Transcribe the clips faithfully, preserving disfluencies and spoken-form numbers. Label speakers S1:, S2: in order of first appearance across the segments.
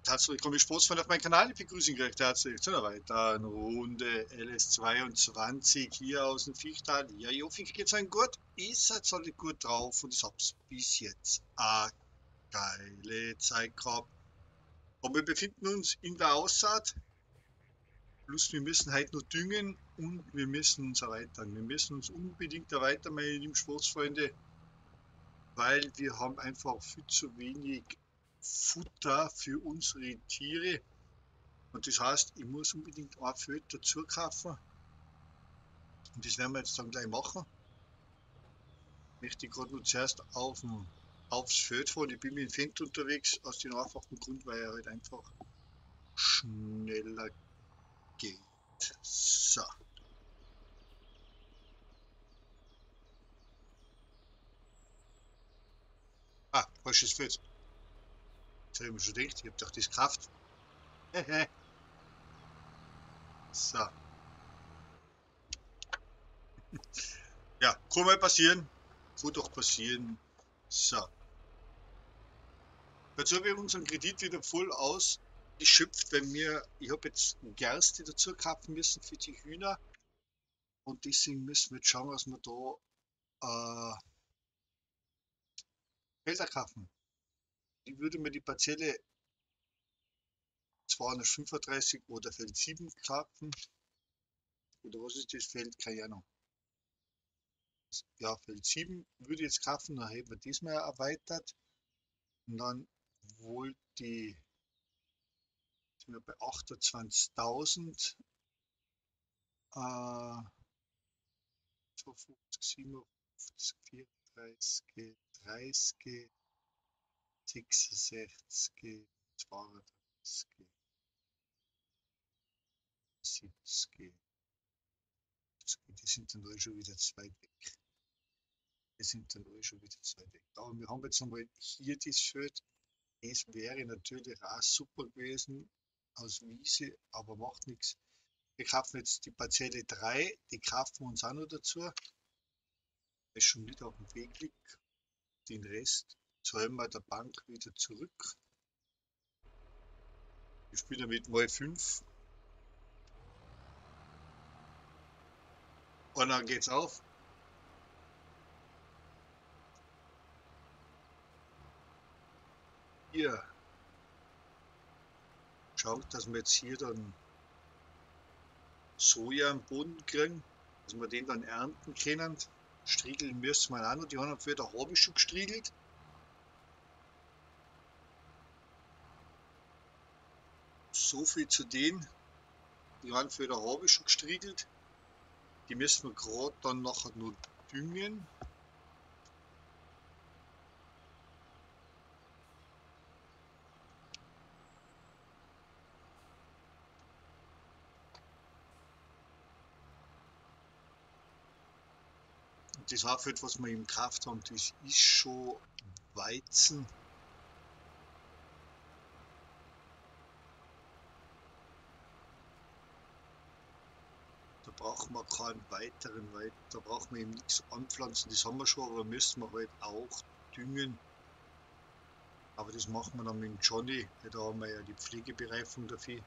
S1: herzlich willkommen, Sportsfreunde auf meinem Kanal. Ich begrüße euch recht herzlich zu einer weiteren Runde L S zweiundzwanzig hier aus dem Viechtal. Ja, ich hoffe, euch geht's euch gut. Ihr seid alle gut drauf und ich hab's bis jetzt eine geile Zeit gehabt. Aber wir befinden uns in der Aussaat. Plus wir müssen heute noch düngen und wir müssen uns erweitern. Wir müssen uns unbedingt erweitern, meine lieben Sportsfreunde, weil wir haben einfach viel zu wenig Futter für unsere Tiere. Und das heißt, ich muss unbedingt ein Feld dazu kaufen. Und das werden wir jetzt dann gleich machen. Ich möchte gerade nur zuerst auf dem, aufs Feld fahren. Ich bin mit dem Fendt unterwegs, aus dem einfachen Grund, weil er halt einfach schneller geht. So. Ah, falsches Feld. Jetzt habe ich mir schon gedacht, ich habe doch das gekauft. So. Ja, kann mal passieren. Kann doch passieren. So. Jetzt habe ich unseren Kredit wieder voll ausgeschöpft, weil mir, ich habe jetzt Gerste dazu kaufen müssen für die Hühner. Und deswegen müssen wir jetzt schauen, dass wir da äh, Felder kaufen. Ich würde mir die Parzelle zweihundertfünfunddreißig oder Feld sieben kaufen. Oder was ist das Feld? Keine Ahnung. Ja, Feld sieben würde ich jetzt kaufen, dann hätten wir das mal erweitert. Und dann wollte ich, sind wir bei achtundzwanzigtausend, äh, zweiundfünfzig, siebenundfünfzig, vierunddreißig, dreißig, sechsundsechzig, zweiunddreißig, siebzig. Die sind dann alle schon wieder zwei weg. Die sind dann alle schon wieder zwei weg. Aber wir haben jetzt einmal hier das Feld. Es wäre natürlich auch super gewesen aus Wiese, aber macht nichts. Wir kaufen jetzt die Parzelle drei, die kaufen wir uns auch noch dazu. Das ist schon wieder auf dem Weg liegt. Den Rest zahlen wir der Bank wieder zurück. Ich spiele damit mal fünf. Und dann geht's auf. Hier. Schaut, dass wir jetzt hier dann Soja am Boden kriegen, dass wir den dann ernten können. Striegeln müssen wir auch noch. Die anderen Felder habe ich schon gestriegelt. So viel zu denen. Die anderen Felder habe ich schon gestriegelt. Die müssen wir gerade dann nachher nur düngen. Und das Haarfeld, was wir im Kraft haben, das ist schon Weizen. Da brauchen wir keinen weiteren, weil da brauchen wir eben nichts anpflanzen. Das haben wir schon, aber müssen wir halt auch düngen. Aber das machen wir dann mit dem Johnny, da haben wir ja die Pflegebereifung dafür.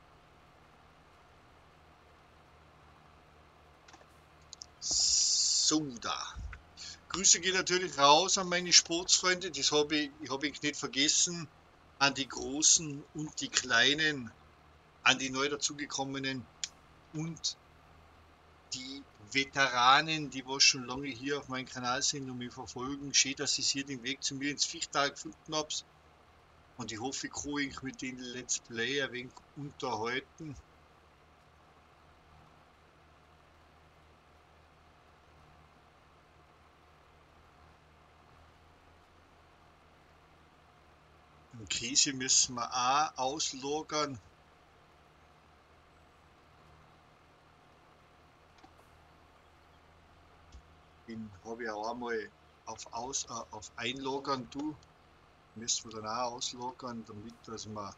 S1: So, da. Grüße gehen natürlich raus an meine Sportsfreunde, das habe ich, ich habe ich nicht vergessen, an die Großen und die Kleinen, an die neu dazugekommenen und die Veteranen, die was schon lange hier auf meinem Kanal sind und mich verfolgen. Schön, dass ich hier den Weg zu mir ins Viechtal gefunden habe. Und ich hoffe, ich kann euch mit den Let's Play ein wenig unterhalten. Den Käse müssen wir auch auslagern. Den habe ich auch einmal auf, Aus, äh, auf Einlagern tue. Müssen wir dann auch auslagern, damit dass wir,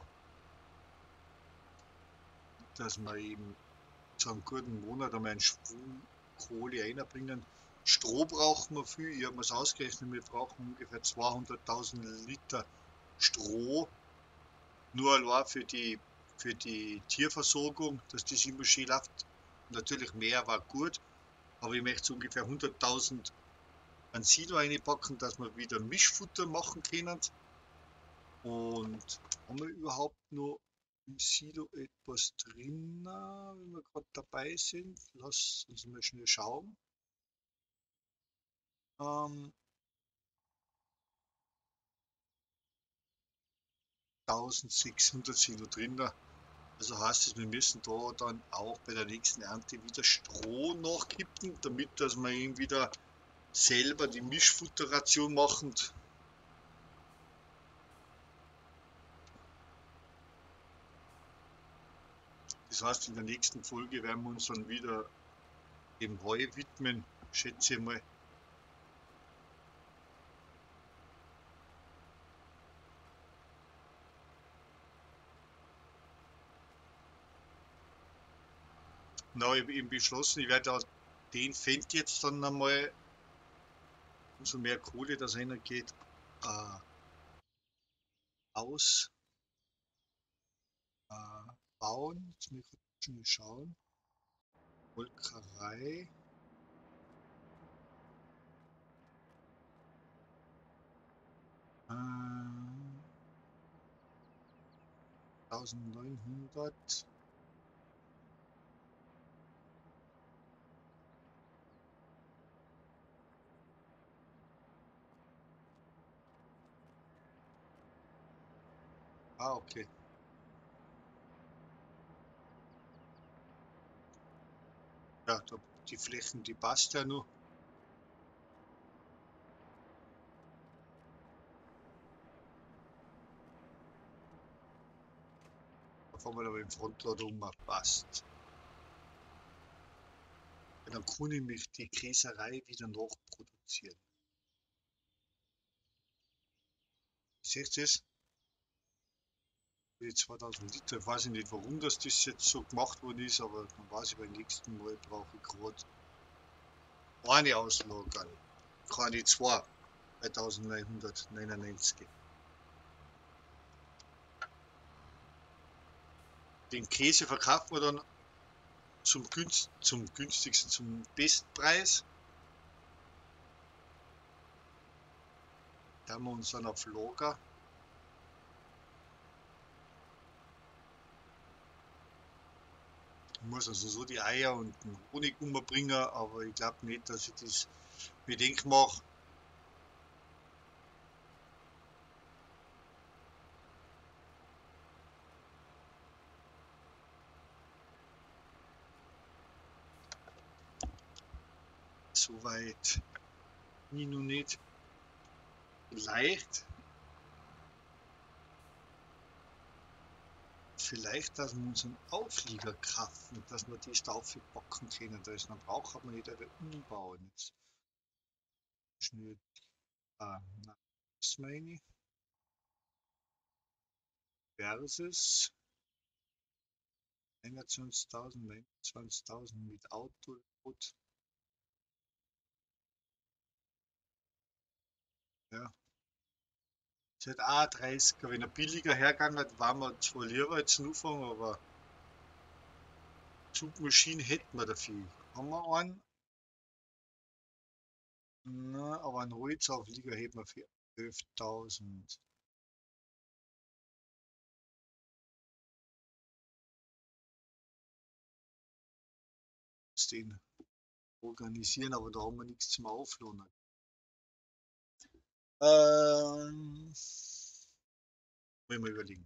S1: dass wir eben zu einem guten Monat einmal einen Schwung Kohle einbringen. Stroh brauchen wir viel, ich habe mir es ausgerechnet, wir brauchen ungefähr zweihunderttausend Liter Stroh. nur allein für die, für die Tierversorgung, dass das immer schön läuft. Natürlich mehr war gut, aber ich möchte so ungefähr hunderttausend an Silo einpacken, dass wir wieder Mischfutter machen können. Und haben wir überhaupt noch im Silo etwas drin, wenn wir gerade dabei sind? Lass uns mal schnell schauen. Ähm, eintausendsechshundert Silo drin. Also heißt es, wir müssen da dann auch bei der nächsten Ernte wieder Stroh nachkippen, damit dass wir eben wieder selber die Mischfutterration machen. Das heißt, in der nächsten Folge werden wir uns dann wieder dem Heu widmen, schätze ich mal. Na, ich habe eben beschlossen, ich werde den Fendt jetzt dann einmal, umso mehr Kohle das reingeht, äh, ausbauen. Äh, jetzt muss ich schnell schauen. Molkerei. Äh, eintausendneunhundert. Ah, okay. Ja, da, die Flächen, die passt ja noch. Da fahren wir aber im Frontlader um, passt. Ja, dann kann ich mich die Käserei wieder nachproduzieren. Seht ihr das? Die zweitausend Liter. Ich weiß nicht, warum das, das jetzt so gemacht worden ist, aber dann weiß ich, beim nächsten Mal brauche ich gerade eine auslagern. Keine zwei. eintausendneunhundertneunundneunzig. Den Käse verkaufen wir dann zum, günst, zum günstigsten, zum Bestpreis. Da haben wir uns dann auf Lager. Ich muss also so die Eier und den Honig umbringen, aber ich glaube nicht, dass ich das bedenkt mache. Soweit bin ich noch nicht. Vielleicht, vielleicht, dass wir uns einen Auflieger kaufen, dass wir das da aufpacken können. Da ist, dann braucht man nicht wieder umbauen. Jetzt schnell, ah, na, das meine ich. Versus einundzwanzigtausend, neunundzwanzigtausend mit Autoload. Ja, ist halt auch dreißig. Wenn er billiger hergegangen war wir zwar lieber als Anfang, aber Zugmaschinen hätten wir dafür. Haben wir einen? Na, aber einen Holzauflieger hätten wir für elftausend. Den organisieren, aber da haben wir nichts zum Aufladen. Ähm, muss ich mal überlegen.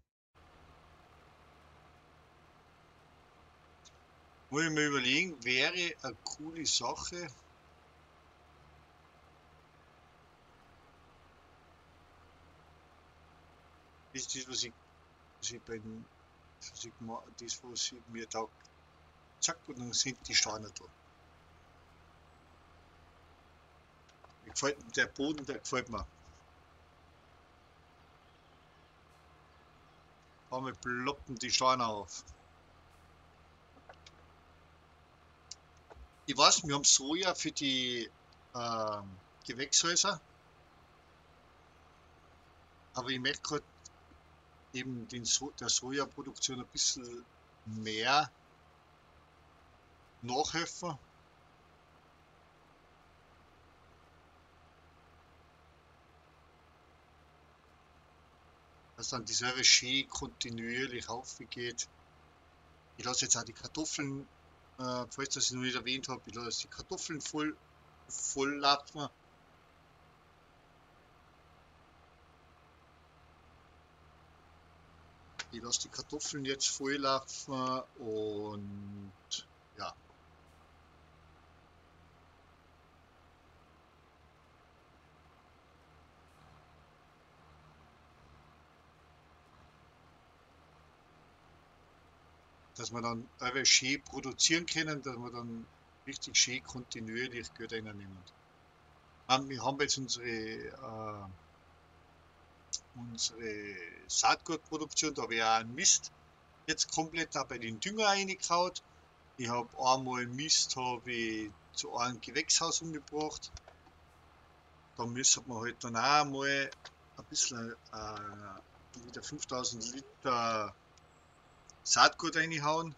S1: Muss ich mal überlegen, wäre eine coole Sache. Ist das, was ich, was ich bei den, was ich, das, was ich mir da, zack, und dann sind die Steine da. Mir gefällt der Boden, der gefällt mir. Einmal ploppen die Steine auf. Ich weiß, wir haben Soja für die ähm, Gewächshäuser, aber ich möchte gerade eben den so der Sojaproduktion ein bisschen mehr nachhelfen. Dass dann dieselbe schön kontinuierlich aufgeht. Ich lasse jetzt auch die Kartoffeln, äh, falls das ich noch nicht erwähnt habe, ich lasse die Kartoffeln voll, voll laufen. Ich lasse die Kartoffeln jetzt voll laufen und ja. Dass wir dann einfach schön produzieren können, dass wir dann richtig schön kontinuierlich Geld reinnehmen. Ähm, wir haben jetzt unsere, äh, unsere Saatgutproduktion, da habe ich auch einen Mist jetzt komplett auch bei den Dünger reingehauen. Ich habe einmal Mist habe ich zu einem Gewächshaus umgebracht. Da müssen wir halt dann auch mal ein bisschen äh, wieder fünftausend Liter Saatgut reinhauen.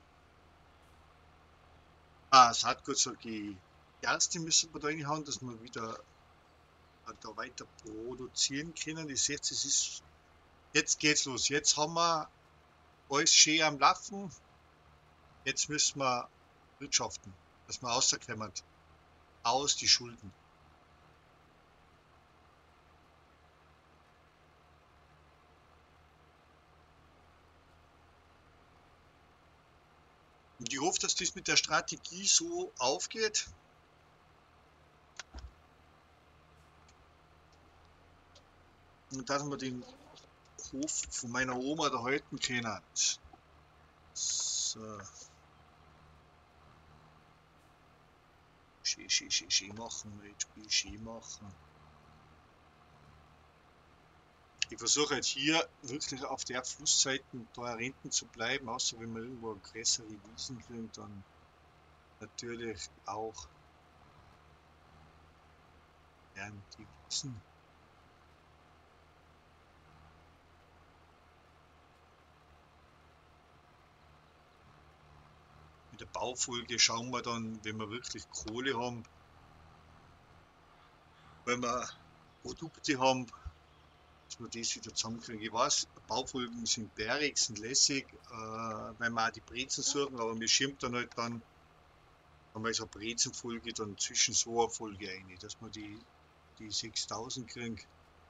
S1: Ah, Saatgut sage ich, Gerste müssen wir da reinhauen, dass wir wieder äh, da weiter produzieren können. Ihr seht, es ist, jetzt geht's los. Jetzt haben wir alles schön am Laufen. Jetzt müssen wir wirtschaften, dass wir rauskommen aus die Schulden. Und ich hoffe, dass das mit der Strategie so aufgeht. Und dass wir den Hof von meiner Oma da halten können. So. Schön, schön, schön, schön machen, jetzt Spiel schön machen. Ich versuche jetzt hier wirklich auf der Flussseite da hinten zu bleiben, außer wenn wir irgendwo größere Wiesen kriegen, dann natürlich auch gern die Wiesen. Mit der Baufolge schauen wir dann, wenn wir wirklich Kohle haben, wenn wir Produkte haben, dass wir das wieder zusammenkriegen. Ich weiß, Baufolgen sind bärig, sind lässig, äh, wenn wir auch die Brezen suchen, aber mir schirmt dann halt dann, wenn wir so eine Brezenfolge dann zwischen so einer Folge ein, dass wir die, die sechstausend kriegen.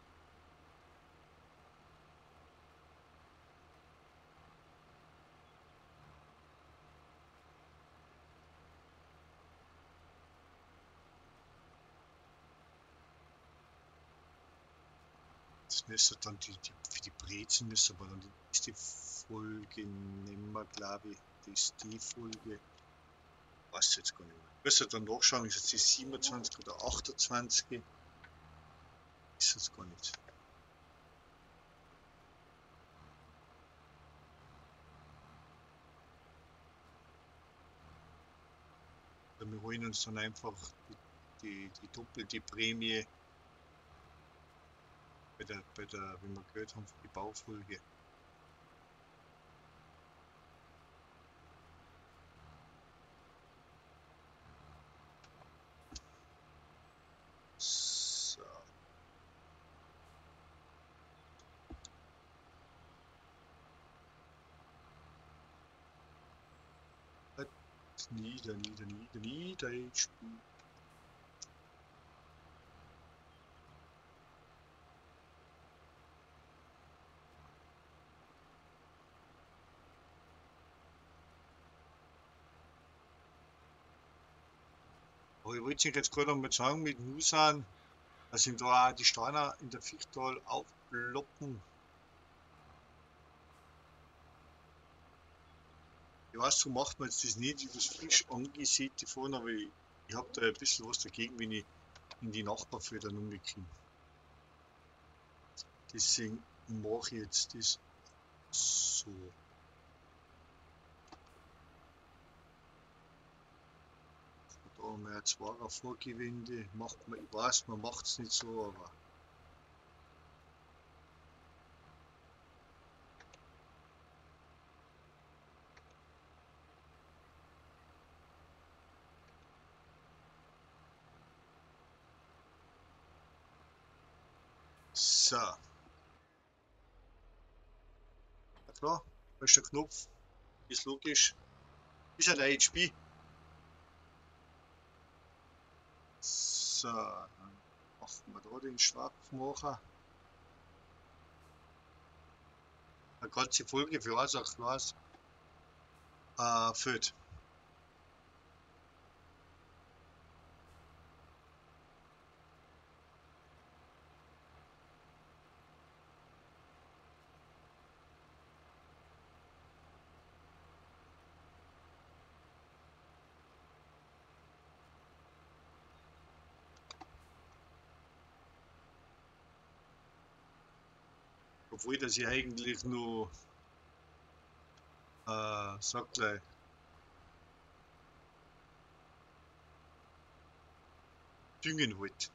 S1: Das müsste dann die, die, für die Brezen müsste aber dann die nächste Folge nehmen wir, glaube ich. Das ist die Folge. Weiß jetzt gar nicht mehr. Müsste dann nachschauen, ist jetzt die siebenundzwanzig oder achtundzwanzig? Ist es gar nicht. Wir holen uns dann einfach die, die, die doppelte Prämie bei der, bei der, wenn wir Geld haben für die Baufolge. So. Nieder, nieder, nieder, nieder, ich spiel. Aber ich wollte euch jetzt gerade einmal sagen, mit Nusan, dass ihm da auch die Steine in der Fichtal aufploppen. Ich weiß, so macht man jetzt das nicht über das frisch angesäte fahren, aber ich, ich habe da ein bisschen was dagegen, wenn ich in die Nachbarfelder umgekomme. Deswegen mache ich jetzt das so. Da haben wir jetzt zweier Vorgewinde, macht man, ich weiß, man macht es nicht so, aber So, ja klar, da ist der Knopf, ist logisch. Ist ja der H P. So, dann machen wir da den Schwachmacher. Eine ganze Folge für uns auch was äh, füllt. Obwohl das ja eigentlich nur, äh, sag gleich, düngen wollt.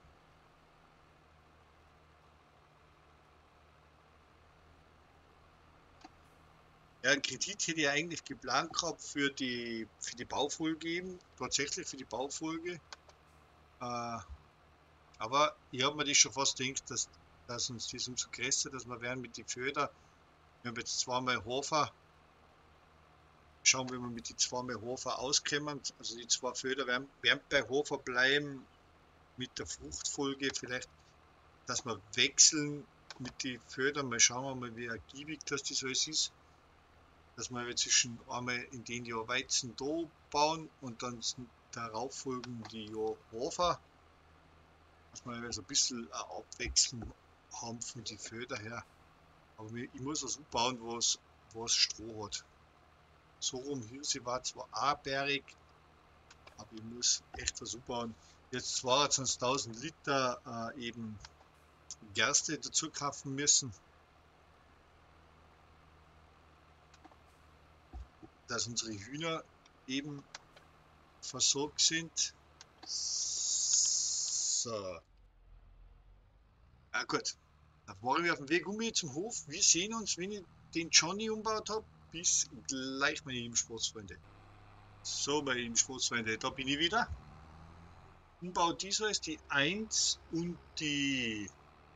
S1: Ja, einen Kredit hätte ich eigentlich geplant gehabt für die, für die Baufolge eben, tatsächlich für die Baufolge. Äh, aber ich habe mir das schon fast gedacht, dass, dass uns das umso größer, dass wir werden mit den Föder, wir haben jetzt zweimal Hofer, schauen, wie wir mit den zweimal Hofer auskommen. Also die zwei Föder werden, werden bei Hofer bleiben mit der Fruchtfolge, vielleicht, dass wir wechseln mit den Födern, mal schauen wir mal, wie ergiebig das, das alles ist. Dass wir zwischen einmal in den Jahr Weizen da bauen und dann darauf folgen die Jahr Hafer, dass wir also ein bisschen eine Abwechslung haben von den Föder her. Aber ich muss was bauen, was, was Stroh hat. So rum Hirse war zwar auch bärig, aber ich muss echt was bauen. Jetzt zweiundzwanzigtausend Liter äh, eben Gerste dazu kaufen müssen, dass unsere Hühner eben versorgt sind. So. Ja gut. Dann waren wir auf dem Weg um zum Hof. Wir sehen uns, wenn ich den Johnny umbaut habe. Bis gleich, meine lieben Sportsfreunde. So, meine lieben Sportsfreunde, da bin ich wieder. Umbau dieser ist die eins und die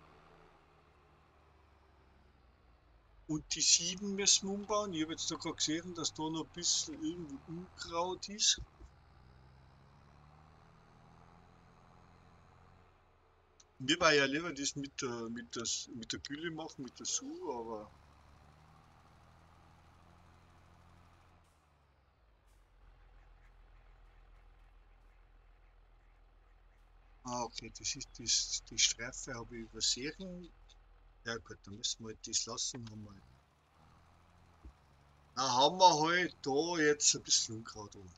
S1: und die sieben müssen wir umbauen. Ich habe jetzt da gerade gesehen, dass da noch ein bisschen irgendwie Unkraut ist. Mir war ja lieber das mit der, mit, das, mit der Gülle machen, mit der Su, aber. Ah, okay, das ist das, die Streife habe ich übersehen. Ja gut, dann müssen wir halt das lassen. Haben wir, dann haben wir halt da jetzt ein bisschen Unkraut um.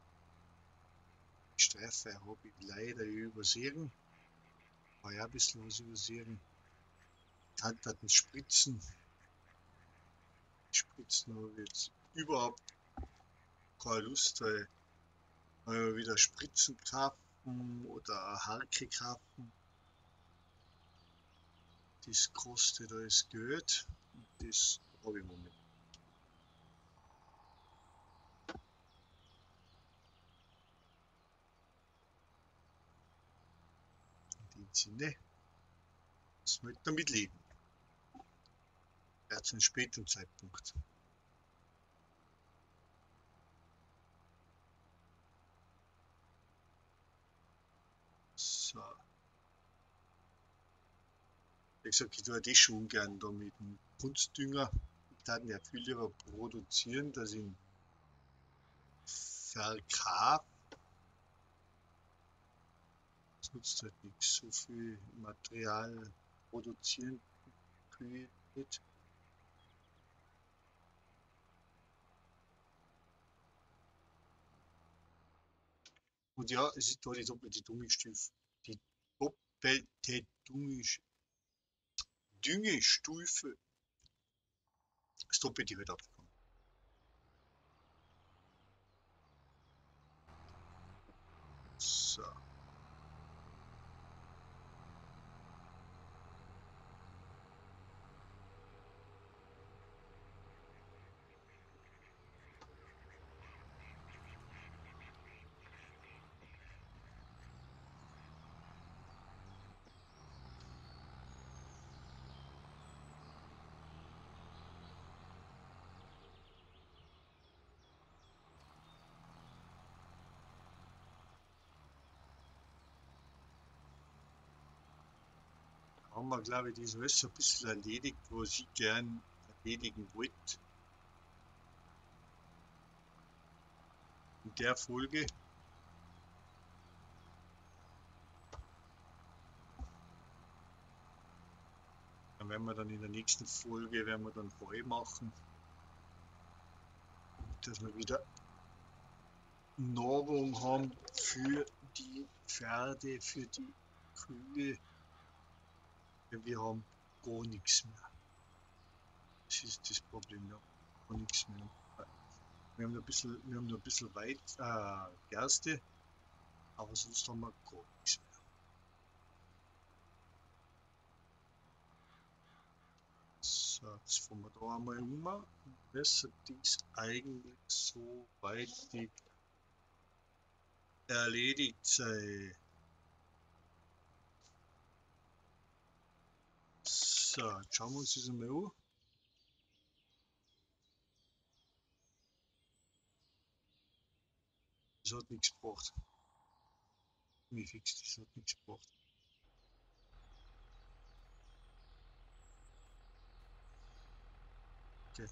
S1: Die Streife habe ich leider übersehen. War ja ein bisschen was übersehen. Kann das nicht spritzen. Spritzen habe ich jetzt überhaupt keine Lust, weil wir wieder Spritzen kaufen oder Harke kaufen. Das kostet alles Geld. Das habe ich im Moment. In dem Sinne müssen wir damit leben. Ja, zu einem späteren Zeitpunkt. So. Wie gesagt, ich tue das schon ungern da mit dem Kunstdünger. Ich würde ja viel lieber produzieren, dass ich ihn verkaufe. Es nutzt halt nichts, so viel Material produzieren tue ich nicht. Und ja, es ist da die doppelte Düngestufe. Die doppelte Düngestufe. Das doppelte wird abgekommen. So. haben wir, glaube ich, diesen Rest so ein bisschen erledigt, was ich gern erledigen wollte. In der Folge. Dann werden wir dann in der nächsten Folge, werden wir dann Heu machen, dass wir wieder Nahrung haben für die Pferde, für die Kühe. Wir haben gar nichts mehr. Das ist das Problem, ja. Gar nichts mehr. Wir haben noch ein bisschen, wir haben noch ein bisschen Weit, äh, Gerste, aber sonst haben wir gar nichts mehr. So, jetzt fahren wir da einmal um. Das ist eigentlich so weit die erledigt sei. So, jetzt schauen wir uns das einmal an. Das hat nichts gebracht. Mir fix, das hat nichts gebracht. Okay.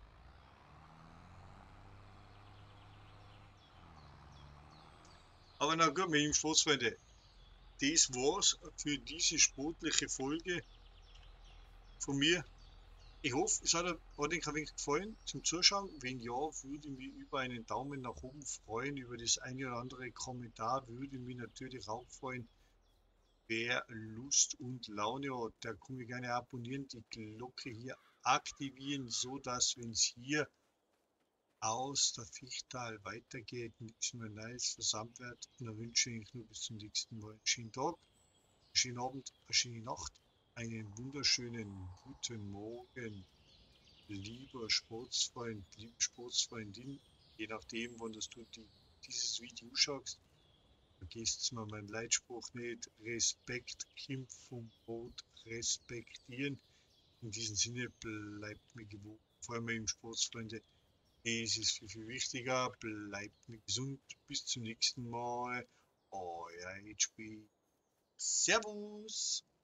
S1: Aber na gut, meine lieben Sportsfreunde, das war's für diese sportliche Folge von mir. Ich hoffe, es hat, hat euch ein wenig gefallen zum Zuschauen. Wenn ja, würde ich mich über einen Daumen nach oben freuen. Über das eine oder andere Kommentar würde ich mich natürlich auch freuen. Wer Lust und Laune hat, der kann mich gerne abonnieren, die Glocke hier aktivieren, so dass, wenn es hier aus der Fichtal weitergeht, nichts mehr Neues versammelt wird. Und dann wünsche ich euch nur bis zum nächsten Mal einen schönen Tag, einen schönen Abend, eine schöne Nacht, einen wunderschönen guten Morgen, lieber Sportsfreund, liebe Sportsfreundin, je nachdem, wann das du die, dieses Video schaust. Vergesst mal meinen Leitspruch nicht. Respekt kommt vom Boot respektieren. In diesem Sinne bleibt mir gewogen. Vor allem im Sportsfreunde. Es ist viel, viel wichtiger. Bleibt mir gesund. Bis zum nächsten Mal. Euer H P. Servus.